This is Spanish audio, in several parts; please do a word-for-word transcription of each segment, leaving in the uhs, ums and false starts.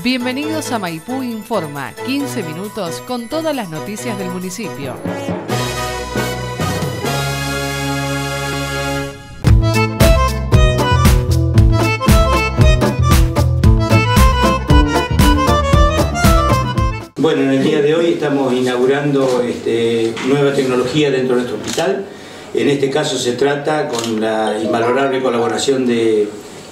Bienvenidos a Maipú Informa, quince minutos con todas las noticias del municipio. Bueno, en el día de hoy estamos inaugurando este, nueva tecnología dentro de nuestro hospital. En este caso se trata con la invalorable colaboración de,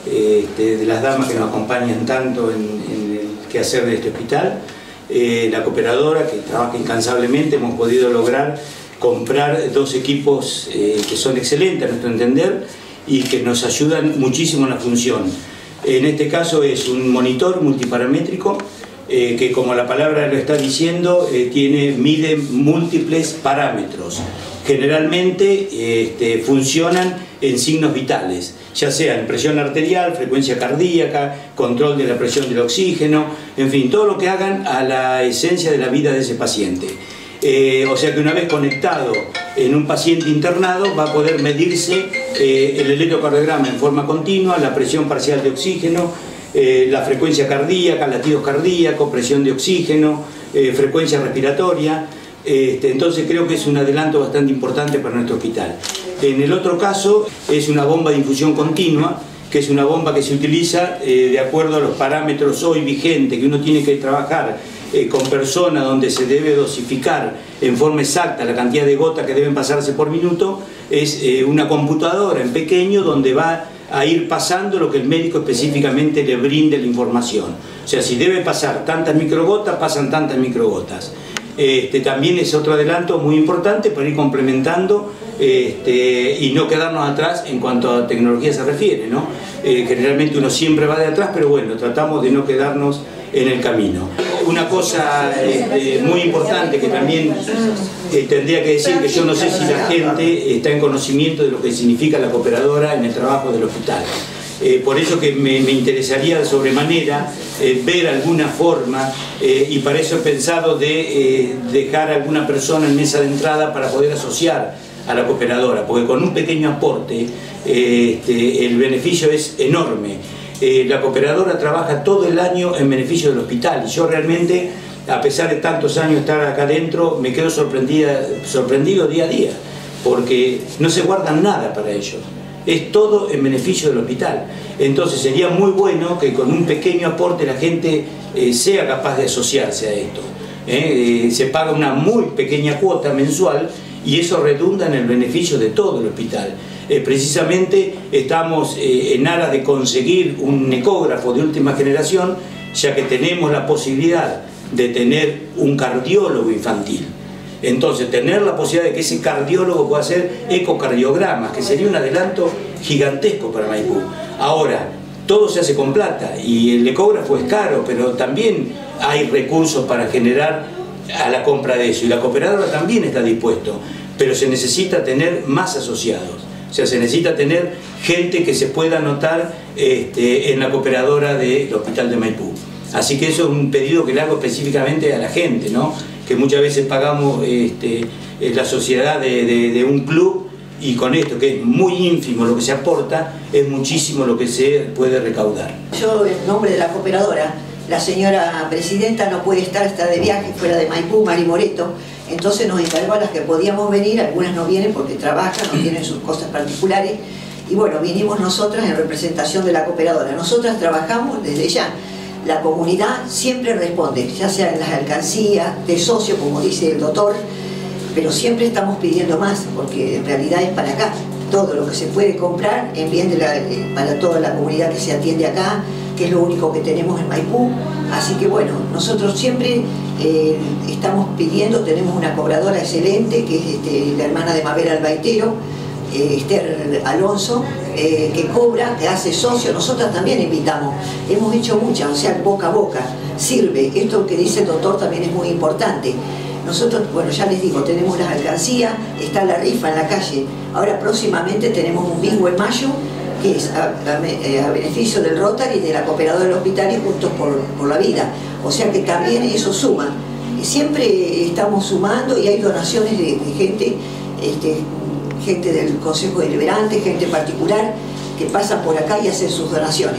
este, de las damas que nos acompañan tanto en, en el quehacer de este hospital. Eh, la cooperadora, que trabaja incansablemente, hemos podido lograr comprar dos equipos eh, que son excelentes a nuestro entender y que nos ayudan muchísimo en la función. En este caso es un monitor multiparamétrico Eh, que, como la palabra lo está diciendo, eh, tiene, mide múltiples parámetros. Generalmente eh, este, funcionan en signos vitales, ya sean presión arterial, frecuencia cardíaca, control de la presión del oxígeno, en fin, todo lo que hagan a la esencia de la vida de ese paciente. Eh, o sea que una vez conectado en un paciente internado va a poder medirse eh, el electrocardiograma en forma continua, la presión parcial de oxígeno, Eh, la frecuencia cardíaca, latidos cardíacos, presión de oxígeno, eh, frecuencia respiratoria. Este, entonces creo que es un adelanto bastante importante para nuestro hospital. En el otro caso es una bomba de infusión continua, que es una bomba que se utiliza eh, de acuerdo a los parámetros hoy vigentes, que uno tiene que trabajar eh, con personas donde se debe dosificar en forma exacta la cantidad de gotas que deben pasarse por minuto. Es eh, una computadora en pequeño donde va a ir pasando lo que el médico específicamente le brinde la información. O sea, si debe pasar tantas microgotas, pasan tantas microgotas. Este, también es otro adelanto muy importante para ir complementando este, y no quedarnos atrás en cuanto a tecnología se refiere, ¿no? Eh, generalmente uno siempre va de atrás, pero bueno, tratamos de no quedarnos en el camino. Una cosa este, muy importante que también eh, tendría que decir, que yo no sé si la gente está en conocimiento de lo que significa la cooperadora en el trabajo del hospital. Eh, por eso que me, me interesaría de sobremanera eh, ver alguna forma eh, y para eso he pensado de eh, dejar a alguna persona en mesa de entrada para poder asociar a la cooperadora, porque con un pequeño aporte eh, este, el beneficio es enorme. Eh, la cooperadora trabaja todo el año en beneficio del hospital y yo realmente, a pesar de tantos años estar acá adentro, me quedo sorprendida, sorprendido día a día, porque no se guardan nada para ellos. Es todo en beneficio del hospital. Entonces sería muy bueno que con un pequeño aporte la gente eh, sea capaz de asociarse a esto. ¿eh? Eh, se paga una muy pequeña cuota mensual y eso redunda en el beneficio de todo el hospital. Eh, precisamente estamos eh, en aras de conseguir un ecógrafo de última generación, ya que tenemos la posibilidad de tener un cardiólogo infantil. Entonces, tener la posibilidad de que ese cardiólogo pueda hacer ecocardiogramas, que sería un adelanto gigantesco para Maipú. Ahora, todo se hace con plata y el ecógrafo es caro, pero también hay recursos para generar a la compra de eso y la cooperadora también está dispuesto, pero se necesita tener más asociados. O sea, se necesita tener gente que se pueda anotar este, en la cooperadora del Hospital de Maipú. Así que eso es un pedido que le hago específicamente a la gente, ¿no? Que muchas veces pagamos este, la sociedad de, de, de un club y con esto, que es muy ínfimo lo que se aporta, es muchísimo lo que se puede recaudar. Yo, en nombre de la cooperadora, la señora presidenta no puede estar, está de viaje fuera de Maipú, Mari Moreto, entonces nos encargó a las que podíamos venir, algunas no vienen porque trabajan, no tienen sus cosas particulares, y bueno, vinimos nosotras en representación de la cooperadora. Nosotras trabajamos desde ya, la comunidad siempre responde, ya sea en las alcancías, de socio, como dice el doctor, pero siempre estamos pidiendo más, porque en realidad es para acá, todo lo que se puede comprar en bien de la, para toda la comunidad que se atiende acá, que es lo único que tenemos en Maipú. Así que bueno, nosotros siempre eh, estamos pidiendo, tenemos una cobradora excelente, que es este, la hermana de Mabel Albaitero, eh, Esther Alonso, eh, que cobra, que hace socio. Nosotras también invitamos, hemos hecho muchas, o sea, boca a boca, sirve. Esto que dice el doctor también es muy importante. Nosotros, bueno, ya les digo, tenemos las alcancías, está la rifa en la calle. Ahora próximamente tenemos un bingo en mayo, que es a, a, a beneficio del Rotary y de la cooperadora del hospital y Juntos por, por la Vida. O sea que también eso suma. Y siempre estamos sumando y hay donaciones de, de gente, este, gente del Consejo Deliberante, gente particular, que pasan por acá y hacen sus donaciones.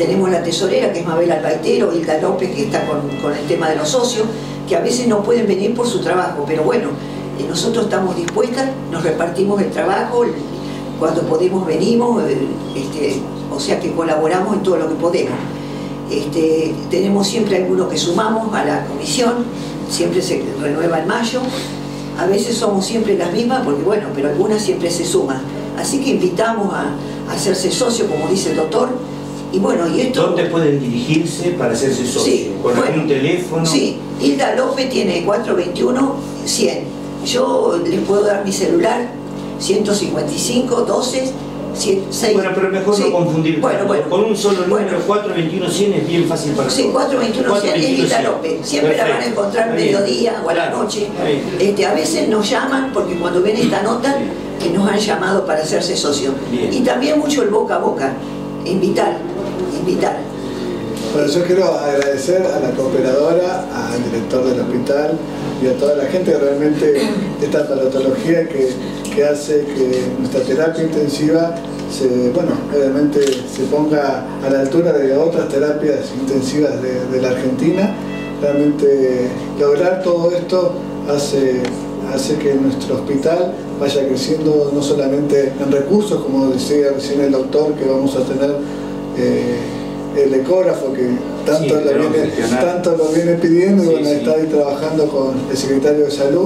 tenemos la tesorera, que es Mabel Albaitero, Hilda López, que está con, con el tema de los socios, que a veces no pueden venir por su trabajo, pero bueno, eh, nosotros estamos dispuestas, nos repartimos el trabajo, el, cuando podemos venimos, eh, este, o sea que colaboramos en todo lo que podemos. Este, tenemos siempre algunos que sumamos a la comisión, siempre se renueva en mayo, a veces somos siempre las mismas, porque bueno, pero algunas siempre se suman. Así que invitamos a, a hacerse socio, como dice el doctor, y bueno, y esto... ¿Dónde pueden dirigirse para hacerse socio? Sí, ¿Con bueno, algún teléfono? Sí, Hilda López tiene cuatro veintiuno cien. Yo les puedo dar mi celular, ciento cincuenta y cinco doce seis. Bueno, pero mejor sí. no confundir. Bueno, bueno. Con un solo número, bueno. cuatro veintiuno cien es bien fácil para Sí, cuatro veintiuno cien es Hilda López. Siempre Perfecto. La van a encontrar al mediodía o a la noche. Este, a veces nos llaman, porque cuando ven esta nota, que nos han llamado para hacerse socios. Y también mucho el boca a boca. Invitar, invitar. Bueno, yo quiero agradecer a la cooperadora, al director del hospital y a toda la gente que realmente esta palatología que, que hace que nuestra terapia intensiva se, bueno, obviamente se ponga a la altura de otras terapias intensivas de, de la Argentina. Realmente lograr todo esto hace, hace que nuestro hospital vaya creciendo no solamente en recursos, como decía recién el doctor, que vamos a tener eh, el ecógrafo que tanto, sí, lo viene, tanto lo viene pidiendo, sí, y bueno, sí. está ahí trabajando con el secretario de Salud,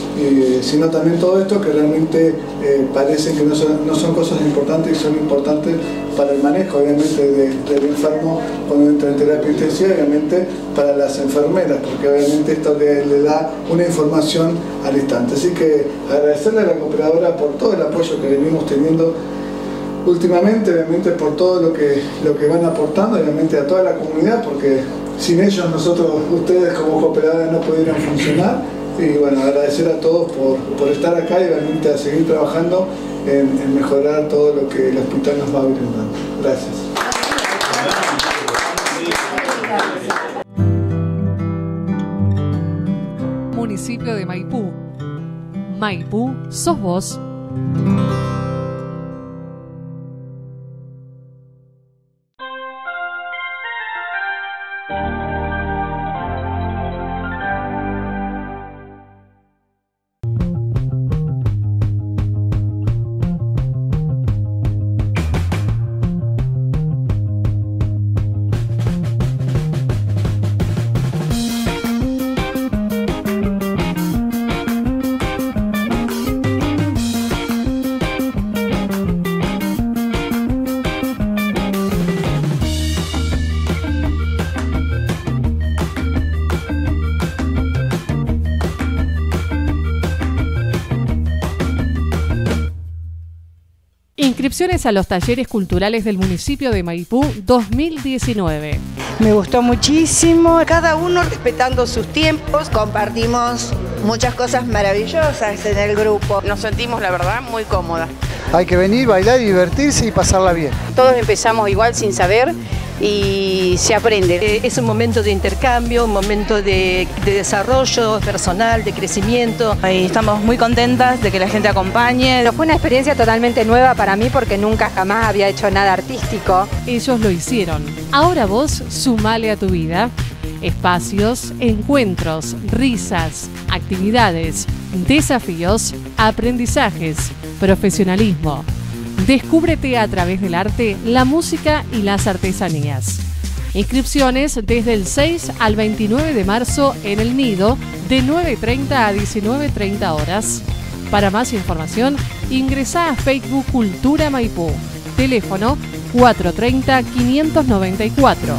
y, sino también todo esto que realmente eh, parece que no son, no son cosas importantes y son importantes para el manejo, obviamente, de, del enfermo cuando entra en terapia intensiva, obviamente para las enfermeras, porque obviamente esto le, le da una información al instante. Así que agradecerle a la cooperadora por todo el apoyo que venimos teniendo últimamente, obviamente por todo lo que, lo que van aportando, obviamente a toda la comunidad, porque sin ellos nosotros, ustedes como cooperadoras no pudieran funcionar. Y bueno, agradecer a todos por, por estar acá y obviamente a seguir trabajando en, en mejorar todo lo que el hospital nos va brindando. Gracias. Municipio de Maipú. Maipú, sos vos. Inscripciones a los talleres culturales del municipio de Maipú dos mil diecinueve. Me gustó muchísimo, cada uno respetando sus tiempos. Compartimos muchas cosas maravillosas en el grupo. Nos sentimos, la verdad, muy cómodas. Hay que venir, bailar, divertirse y pasarla bien. Todos empezamos igual sin saber y se aprende. Es un momento de intercambio, un momento de, de desarrollo personal, de crecimiento. Y estamos muy contentas de que la gente acompañe. Pero fue una experiencia totalmente nueva para mí porque nunca jamás había hecho nada artístico. Ellos lo hicieron. Ahora vos sumale a tu vida. Espacios, encuentros, risas, actividades, desafíos, aprendizajes, profesionalismo. Descúbrete a través del arte, la música y las artesanías. Inscripciones desde el seis al veintinueve de marzo en El Nido, de nueve y treinta a diecinueve y treinta horas. Para más información, ingresá a Facebook Cultura Maipú. Teléfono cuatrocientos treinta, quinientos noventa y cuatro.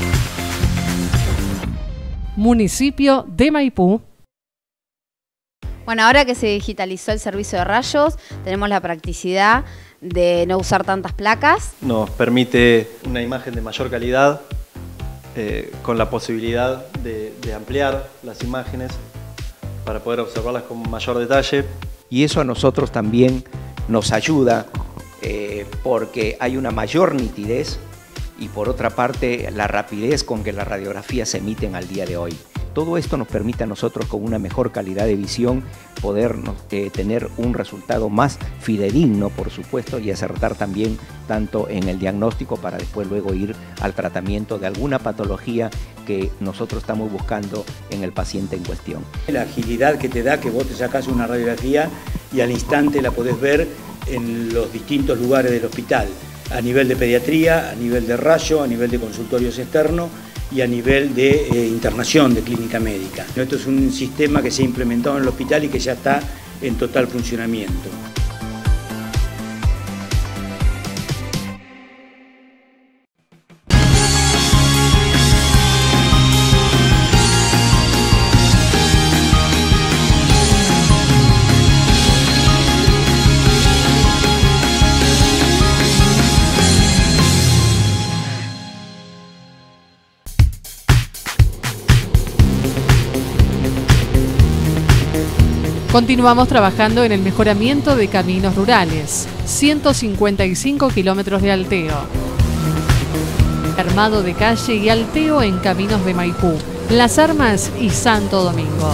Municipio de Maipú. Bueno, ahora que se digitalizó el servicio de rayos, tenemos la practicidad de no usar tantas placas. Nos permite una imagen de mayor calidad, eh, con la posibilidad de, de ampliar las imágenes para poder observarlas con mayor detalle. Y eso a nosotros también nos ayuda eh, porque hay una mayor nitidez y por otra parte la rapidez con que las radiografías se emiten al día de hoy. todo esto nos permite a nosotros con una mejor calidad de visión poder eh, tener un resultado más fidedigno, por supuesto, y acertar también tanto en el diagnóstico para después luego ir al tratamiento de alguna patología que nosotros estamos buscando en el paciente en cuestión. La agilidad que te da que vos te sacás una radiografía y al instante la podés ver en los distintos lugares del hospital, a nivel de pediatría, a nivel de rayo, a nivel de consultorios externos y a nivel de eh, internación de clínica médica. Esto es un sistema que se ha implementado en el hospital y que ya está en total funcionamiento. Continuamos trabajando en el mejoramiento de caminos rurales, ciento cincuenta y cinco kilómetros de alteo, armado de calle y alteo en caminos de Maipú, Las Armas y Santo Domingo.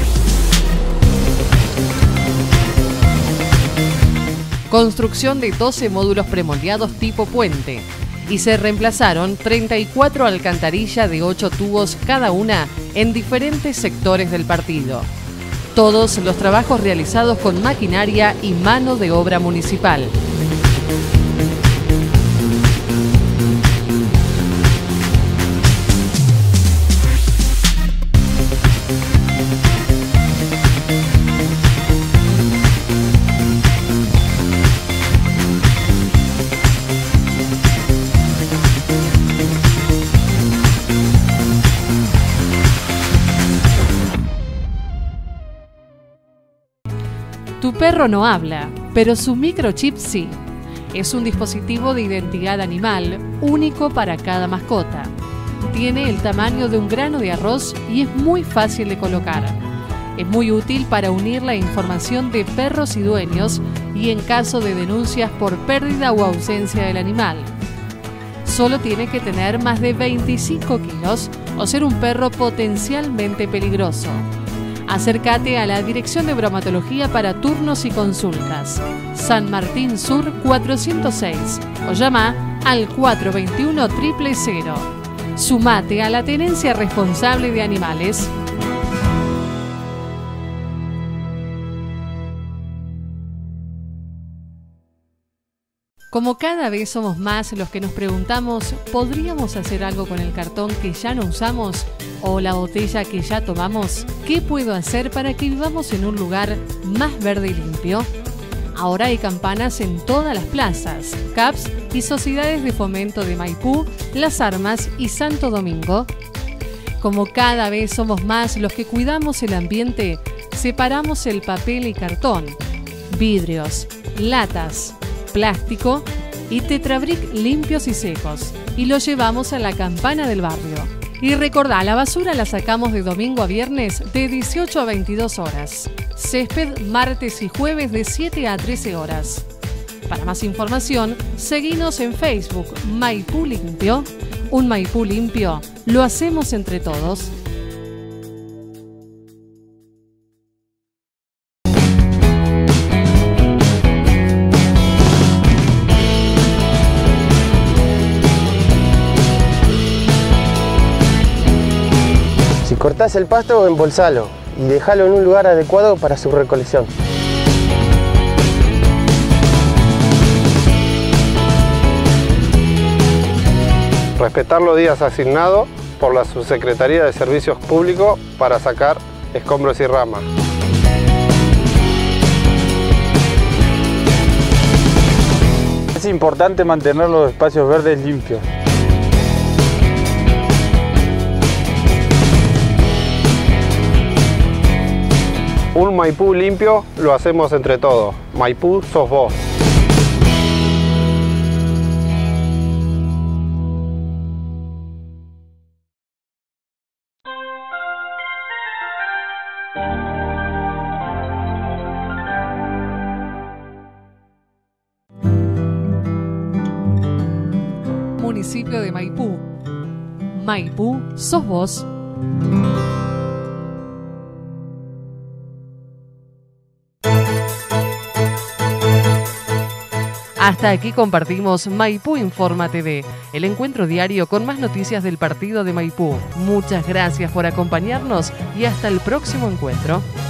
Construcción de doce módulos premoldeados tipo puente y se reemplazaron treinta y cuatro alcantarillas de ocho tubos cada una en diferentes sectores del partido. Todos los trabajos realizados con maquinaria y mano de obra municipal. Tu perro no habla, pero su microchip sí. Es un dispositivo de identidad animal único para cada mascota. Tiene el tamaño de un grano de arroz y es muy fácil de colocar. Es muy útil para unir la información de perros y dueños y en caso de denuncias por pérdida o ausencia del animal. Solo tiene que tener más de veinticinco kilos o ser un perro potencialmente peligroso. Acércate a la Dirección de Bromatología para turnos y consultas. San Martín Sur cuatrocientos seis o llama al cuatro dos uno, cero cero cero. Sumate a la tenencia responsable de animales. Como cada vez somos más los que nos preguntamos, ¿podríamos hacer algo con el cartón que ya no usamos o la botella que ya tomamos? ¿Qué puedo hacer para que vivamos en un lugar más verde y limpio? Ahora hay campanas en todas las plazas, C A Ps y sociedades de fomento de Maipú, Las Armas y Santo Domingo. Como cada vez somos más los que cuidamos el ambiente, separamos el papel y cartón, vidrios, latas, plástico y tetrabric limpios y secos y lo llevamos a la campana del barrio. Y recordá, la basura la sacamos de domingo a viernes de dieciocho a veintidós horas. Césped martes y jueves de siete a trece horas. Para más información, seguinos en Facebook Maipú Limpio. Un Maipú limpio lo hacemos entre todos. Cortás el pasto, embolsalo y déjalo en un lugar adecuado para su recolección. Respetar los días asignados por la Subsecretaría de Servicios Públicos para sacar escombros y ramas. Es importante mantener los espacios verdes limpios. Un Maipú limpio lo hacemos entre todos. Maipú sos vos. Municipio de Maipú. Maipú sos vos. Hasta aquí compartimos Maipú Informa T V, el encuentro diario con más noticias del partido de Maipú. Muchas gracias por acompañarnos y hasta el próximo encuentro.